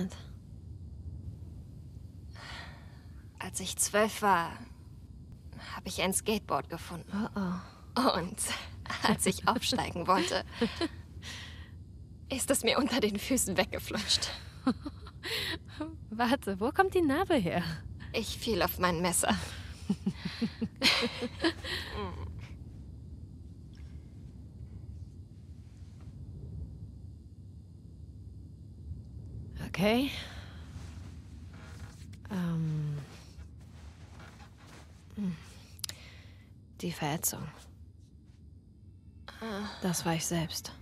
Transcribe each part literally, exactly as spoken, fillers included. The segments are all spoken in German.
Als ich zwölf war, habe ich ein Skateboard gefunden. Oh oh. Und als ich aufsteigen wollte, ist es mir unter den Füßen weggeflutscht. Warte, wo kommt die Narbe her? Ich fiel auf mein Messer. Okay. Ähm. Die Verätzung. Das war ich selbst.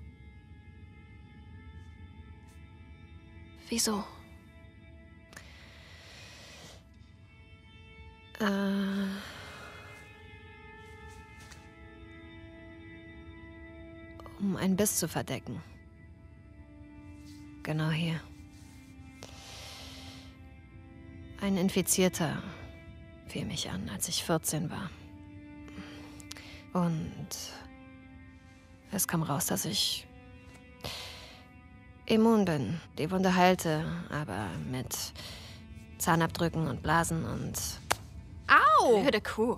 Wieso? Äh. Um einen Biss zu verdecken. Genau hier. Ein Infizierter fiel mich an, als ich vierzehn war. Und es kam raus, dass ich immun bin. Die Wunde heilte, aber mit Zahnabdrücken und Blasen und... Au! Blöde Kuh.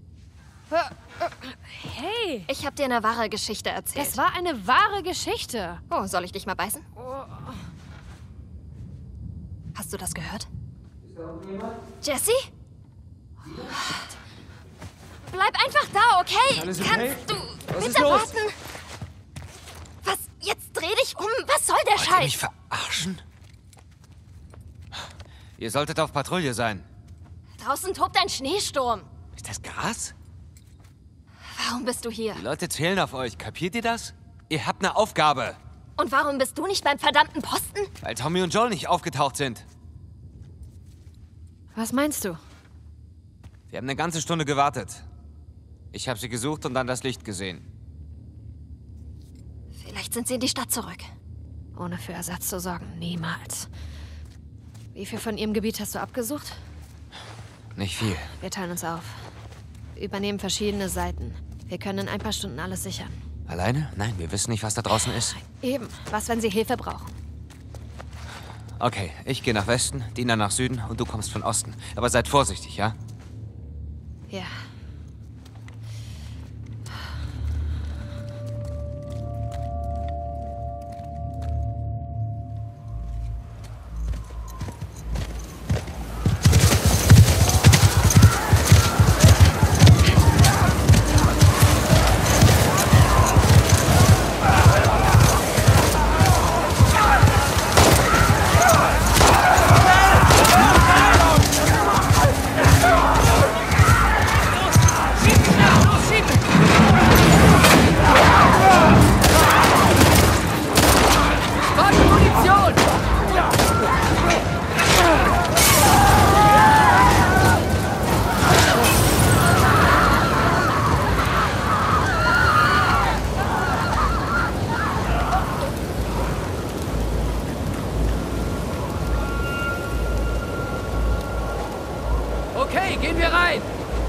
Hey! Ich habe dir eine wahre Geschichte erzählt. Das war eine wahre Geschichte. Oh, soll ich dich mal beißen? Oh. Hast du das gehört? Jesse? Bleib einfach da, okay? Alles okay? Kannst du Was ist bitte los? warten? Was? Jetzt dreh dich um. Was soll der Wollt ihr Scheiß? mich verarschen? Ihr solltet auf Patrouille sein. Draußen tobt ein Schneesturm. Ist das Gras? Warum bist du hier? Die Leute zählen auf euch. Kapiert ihr das? Ihr habt eine Aufgabe. Und warum bist du nicht beim verdammten Posten? Weil Tommy und Joel nicht aufgetaucht sind. Was meinst du? Sie haben eine ganze Stunde gewartet. Ich habe sie gesucht und dann das Licht gesehen. Vielleicht sind sie in die Stadt zurück. Ohne für Ersatz zu sorgen, niemals. Wie viel von ihrem Gebiet hast du abgesucht? Nicht viel. Wir teilen uns auf. Übernehmen verschiedene Seiten. Wir können in ein paar Stunden alles sichern. Alleine? Nein, wir wissen nicht, was da draußen ist. Eben. Was, wenn sie Hilfe brauchen? Okay, ich gehe nach Westen, Dina nach Süden und du kommst von Osten. Aber seid vorsichtig, ja? Ja. Okay, gehen wir rein!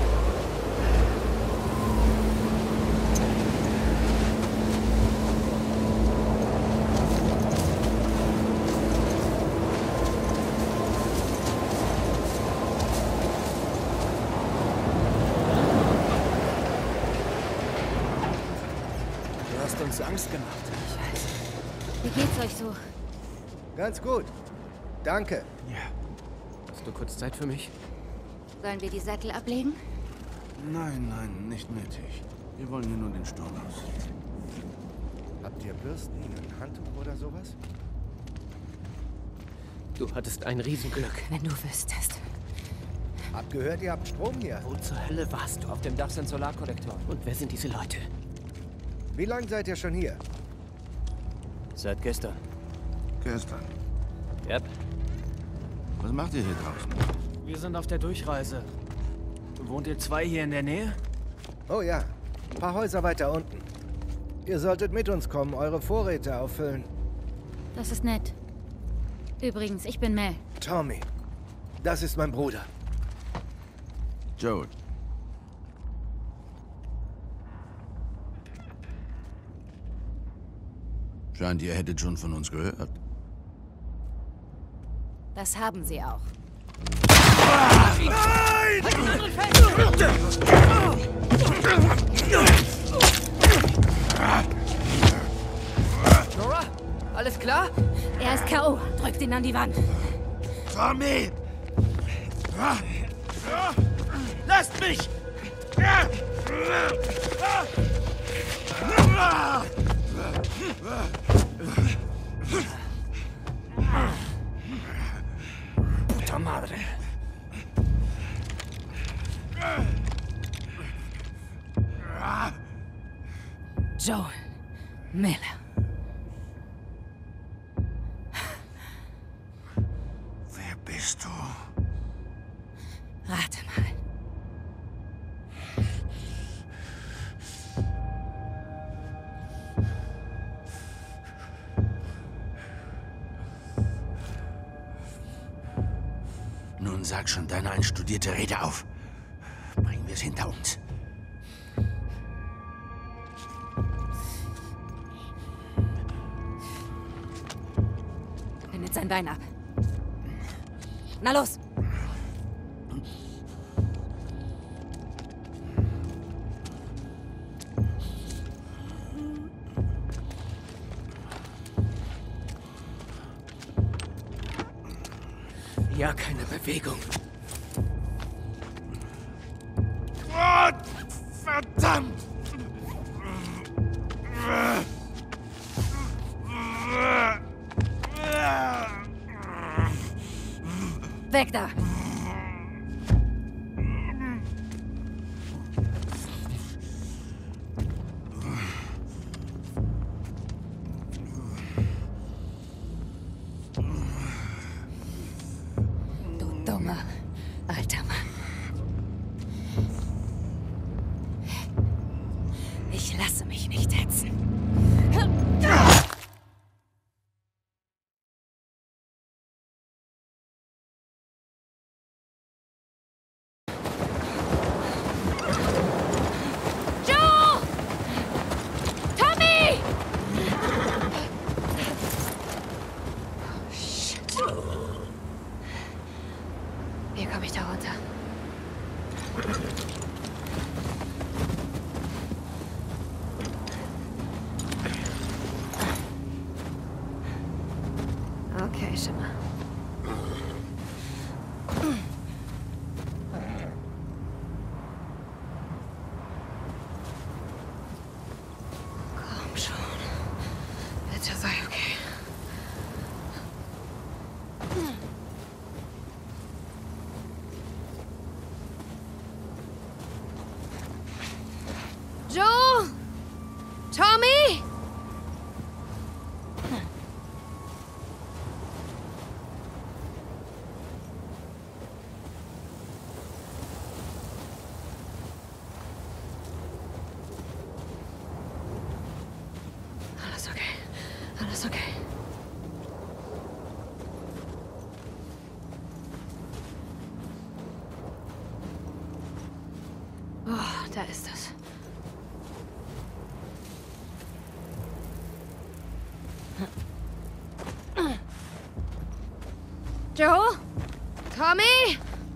Du hast uns Angst gemacht. Wie geht's euch so? Ganz gut. Danke. Ja. Hast du kurz Zeit für mich? Sollen wir die Sättel ablegen? Nein, nein, nicht nötig. Wir wollen hier nur den Sturm aus. Habt ihr Bürsten, ein Handtuch oder sowas? Du hattest ein Riesenglück. Wenn du wüsstest. Hab gehört, ihr habt Strom hier. Wo zur Hölle warst du? Auf dem Dach sind Solarkollektoren. Und wer sind diese Leute? Wie lange seid ihr schon hier? Seit gestern. Gestern. Yep. Was macht ihr hier draußen? Wir sind auf der Durchreise. Wohnt ihr zwei hier in der Nähe? Oh ja, ein paar Häuser weiter unten. Ihr solltet mit uns kommen, eure Vorräte auffüllen. Das ist nett. Übrigens, ich bin Mel. Tommy, das ist mein Bruder. Joel. Scheint, ihr hättet schon von uns gehört. Das haben sie auch. Nora, alles klar? Er ist K O Drückt ihn an die Wand. Tommy! Lasst mich! Puta madre. Joel Miller. Wer bist du? Rate mal. Nun sag schon deine einstudierte Rede auf. Bringen wir es hinter uns. Bindet sein Bein ab. Na los! Ja, keine Bewegung. Gott! Verdammt! Weg da! Du dummer, alter Mann. Ich lasse mich nicht hetzen. Wie komme ich da runter? Okay, Schimmer. Komm schon. Bitte sei okay. Joe! Tommy! Alles okay. Alles okay. Oh, da ist es. Joe? Tommy?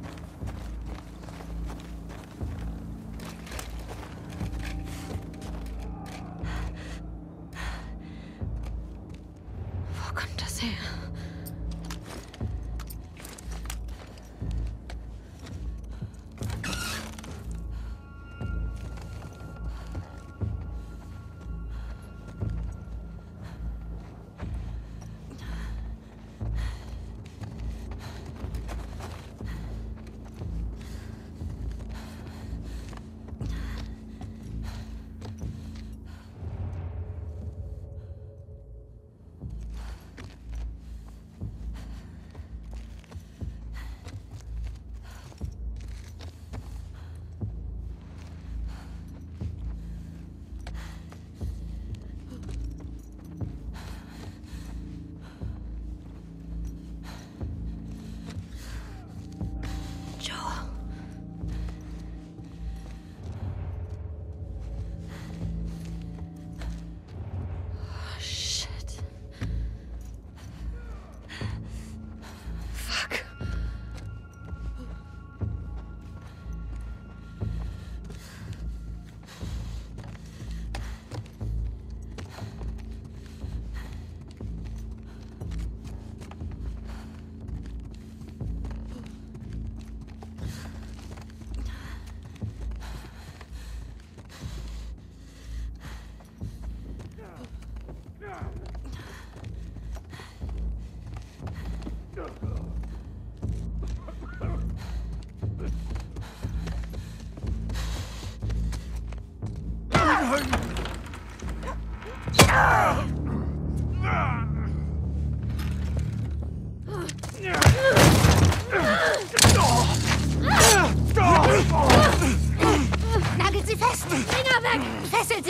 Wo kommt das her?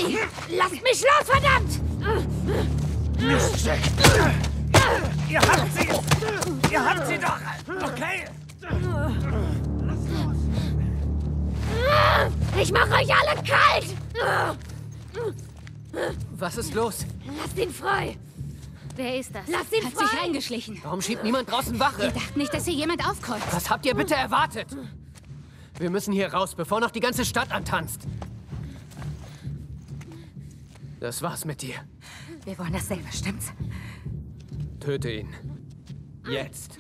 Ellie! Lass mich los, verdammt! Mist, Jack. Ihr habt sie! Ihr habt sie doch! Okay? Ich mach euch alle kalt! Was ist los? Lasst ihn frei! Wer ist das? Lass ihn Hat frei! sich eingeschlichen. Warum schiebt niemand draußen Wache? Wir dachten nicht, dass hier jemand aufkreuzt. Was habt ihr bitte erwartet? Wir müssen hier raus, bevor noch die ganze Stadt antanzt. Das war's mit dir. Wir wollen dasselbe, stimmt's? Töte ihn. Jetzt.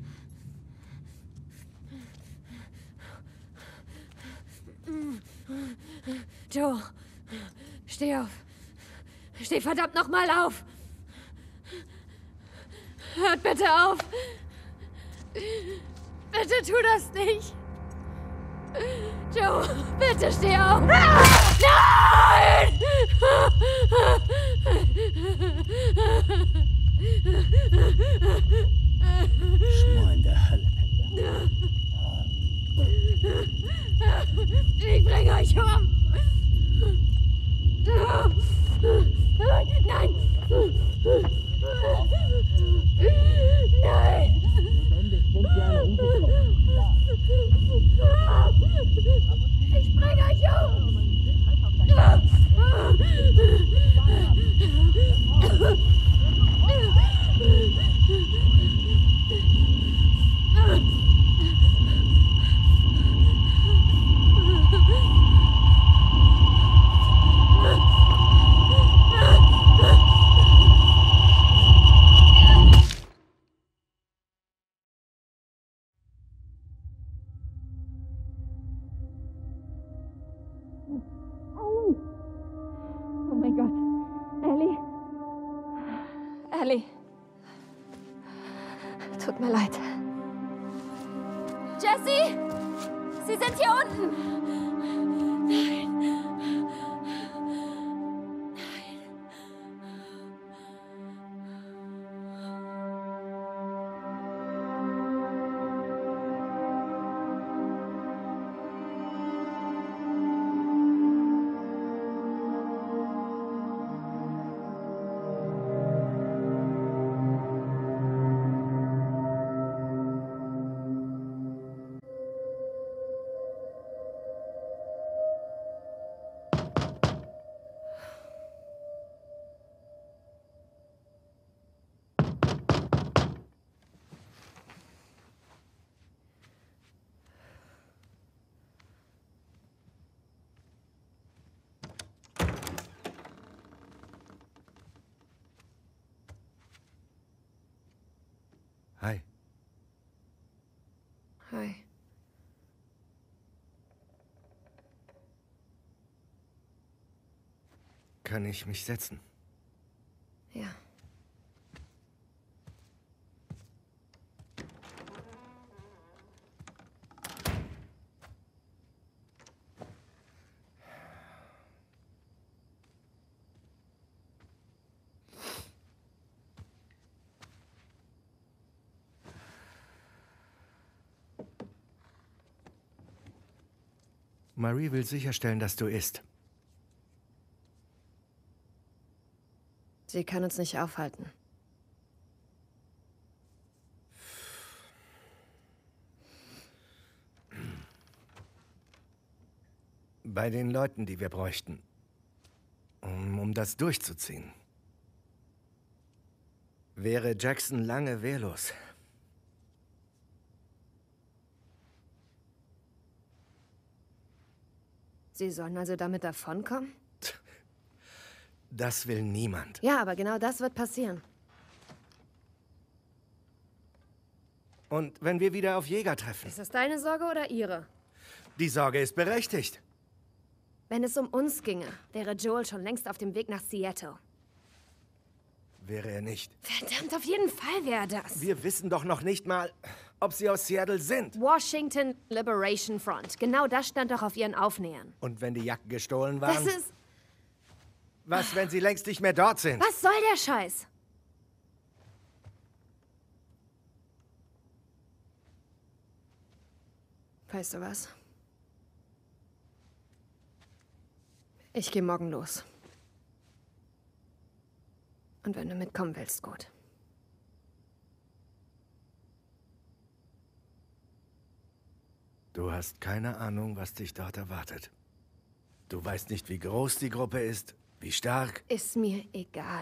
Joe, steh auf. Steh verdammt noch mal auf. Hört bitte auf. Bitte tu das nicht. Joe, bitte steh auf. Nein! Schmoren der Hölle. Ich bringe euch um. Nein! Nein! Ich bringe euch um. Oh mein Gott. Ellie. Ellie. Tut mir leid. Jessie! Sie sind hier unten! Nein. Hi. Hi. Kann ich mich setzen? Ja. Marie will sicherstellen, dass du isst. Sie kann uns nicht aufhalten. Bei den Leuten, die wir bräuchten. Um, um das durchzuziehen. Wäre Jackson lange wehrlos. Sie sollen also damit davonkommen? Das will niemand. Ja, aber genau das wird passieren. Und wenn wir wieder auf Jäger treffen? Ist das deine Sorge oder ihre? Die Sorge ist berechtigt. Wenn es um uns ginge, wäre Joel schon längst auf dem Weg nach Seattle. Wäre er nicht. Verdammt, auf jeden Fall wäre das. Wir wissen doch noch nicht mal, ob sie aus Seattle sind. Washington Liberation Front. Genau das stand doch auf ihren Aufnähern. Und wenn die Jacken gestohlen waren? Das ist... Was, wenn sie längst nicht mehr dort sind? Was soll der Scheiß? Weißt du was? Ich gehe morgen los. Und wenn du mitkommen willst, gut. Du hast keine Ahnung, was dich dort erwartet. Du weißt nicht, wie groß die Gruppe ist, wie stark. Ist mir egal.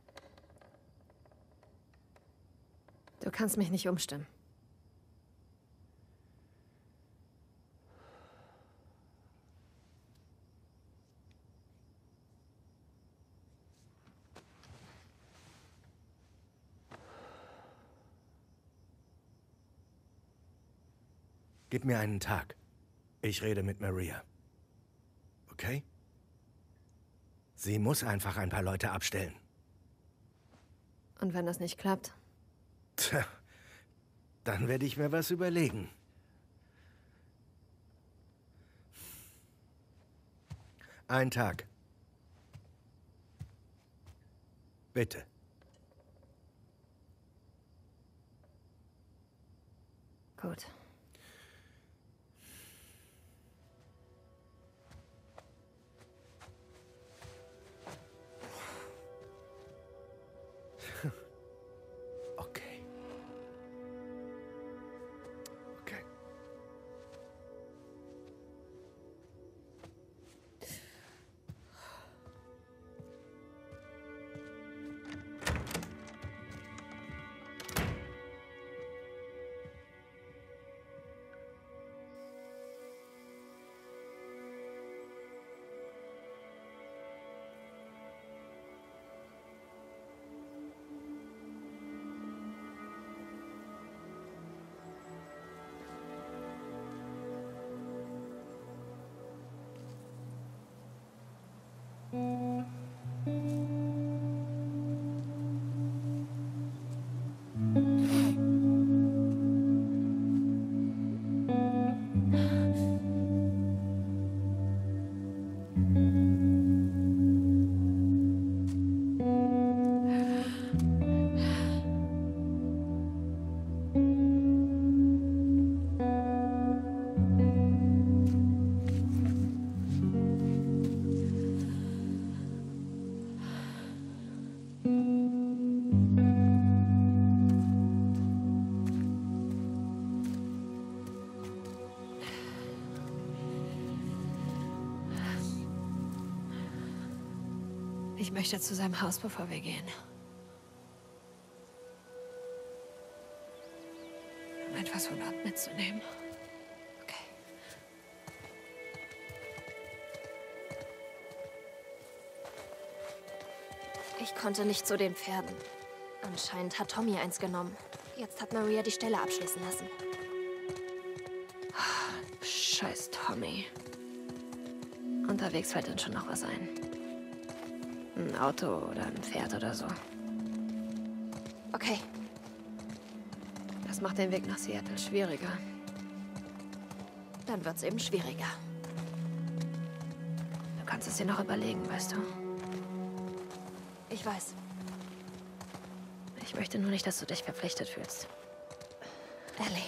Du kannst mich nicht umstimmen. Gib mir einen Tag. Ich rede mit Maria. Okay? Sie muss einfach ein paar Leute abstellen. Und wenn das nicht klappt? Tja, dann werde ich mir was überlegen. Ein Tag. Bitte. Gut. Okay. Okay. Ich möchte zu seinem Haus, bevor wir gehen. Um etwas von dort mitzunehmen. Okay. Ich konnte nicht zu den Pferden. Anscheinend hat Tommy eins genommen. Jetzt hat Maria die Stelle abschließen lassen. Scheiß Tommy. Unterwegs fällt uns schon noch was ein. Ein Auto oder ein Pferd oder so. Okay. Das macht den Weg nach Seattle schwieriger. Dann wird's eben schwieriger. Du kannst es dir noch überlegen, weißt du? Ich weiß. Ich möchte nur nicht, dass du dich verpflichtet fühlst. Ellie.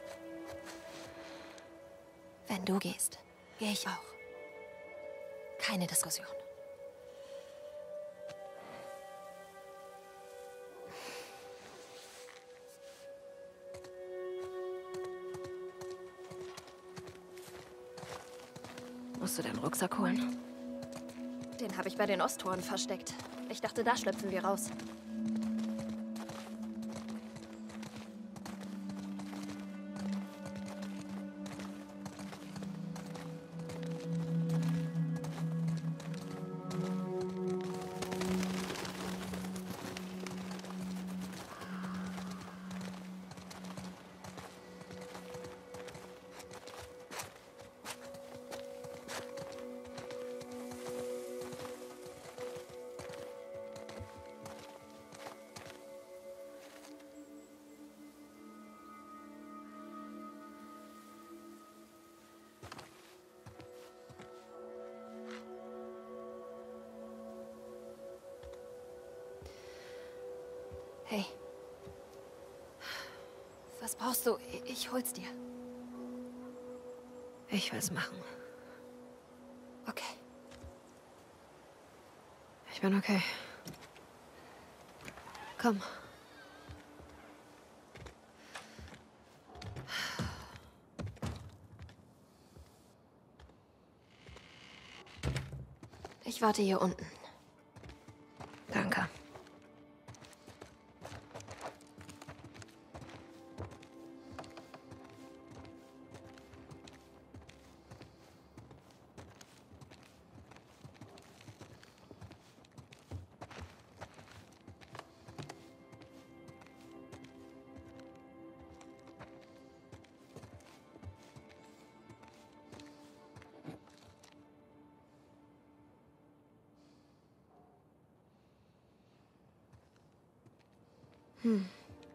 Wenn du gehst, gehe ich auch. Keine Diskussion. Musst du deinen Rucksack holen? Den habe ich bei den Osttoren versteckt. Ich dachte, da schlüpfen wir raus. Hey. Was brauchst du? Ich hol's dir. Ich will's machen. Okay. bin okay. Komm. Ich warte hier unten. Danke. Hm.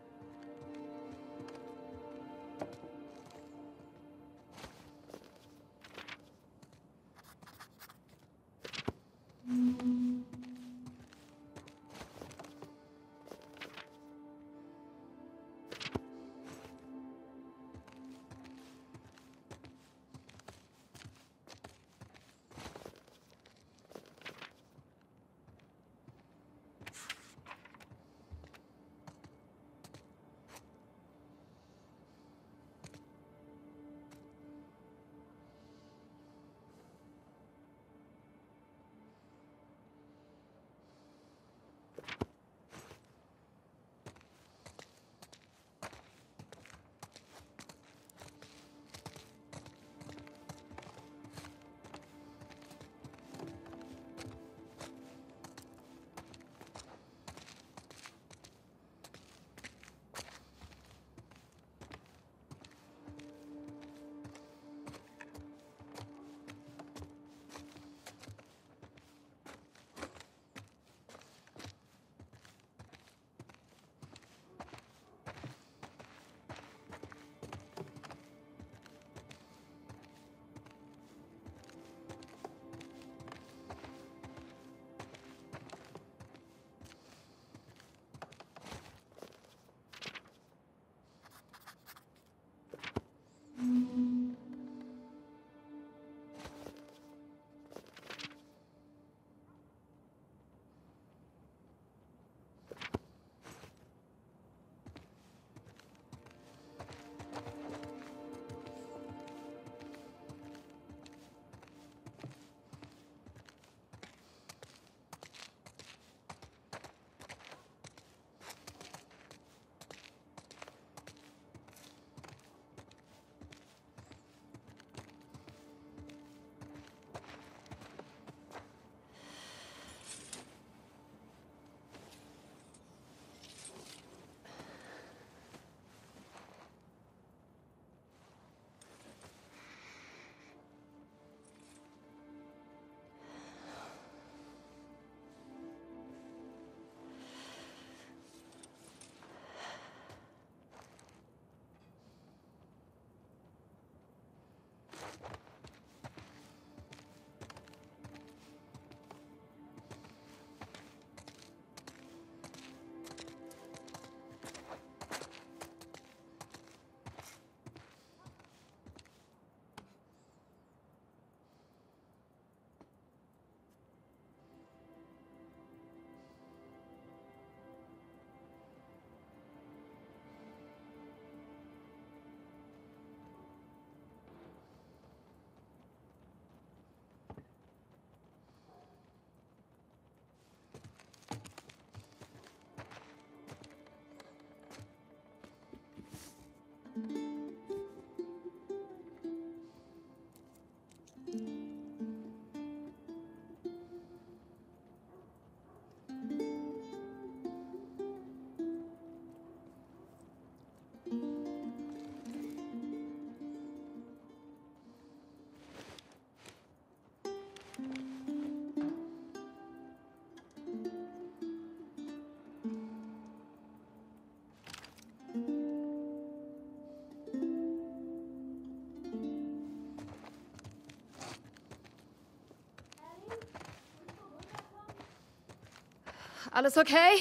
Alles okay?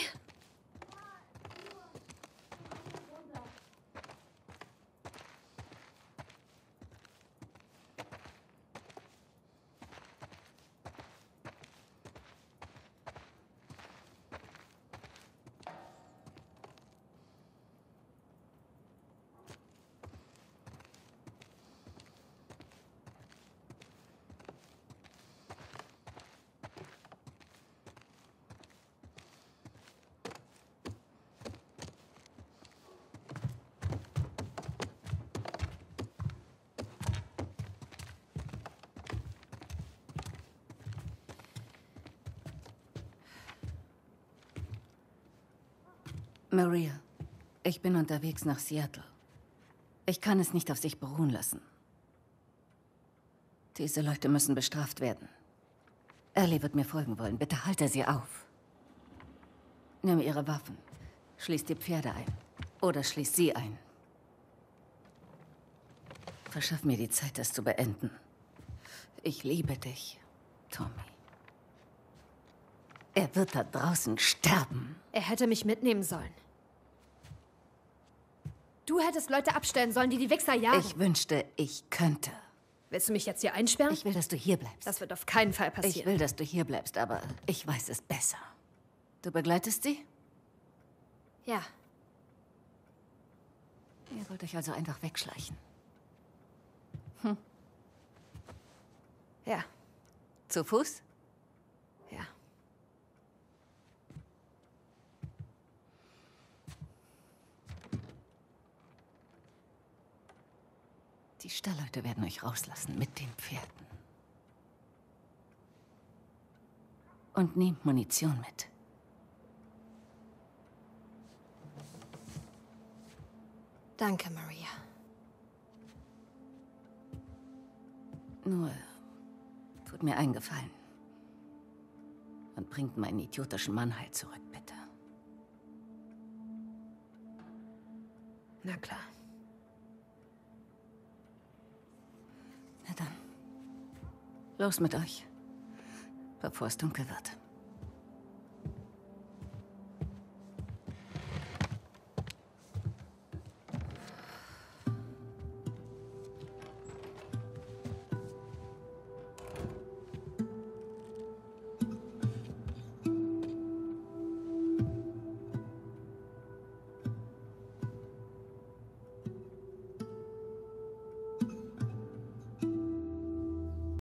Maria, ich bin unterwegs nach Seattle. Ich kann es nicht auf sich beruhen lassen. Diese Leute müssen bestraft werden. Ellie wird mir folgen wollen. Bitte halte sie auf. Nimm ihre Waffen. Schließ die Pferde ein. Oder schließ sie ein. Verschaff mir die Zeit, das zu beenden. Ich liebe dich, Tommy. Er wird da draußen sterben. Er hätte mich mitnehmen sollen. Du hättest Leute abstellen sollen, die die Wichser jagen. Ich wünschte, ich könnte. Willst du mich jetzt hier einsperren? Ich will, dass du hier bleibst. Das wird auf keinen Fall passieren. Ich will, dass du hier bleibst, aber ich weiß es besser. Du begleitest sie? Ja. Ihr wollt euch also einfach wegschleichen. Hm. Ja. Zu Fuß? Ja. Die Stallleute werden euch rauslassen mit den Pferden. Und nehmt Munition mit. Danke, Maria. Nur, tut mir einen Gefallen. Und bringt meinen idiotischen Mann halt zurück, bitte. Na klar. Na dann. Los mit euch. Bevor es dunkel wird.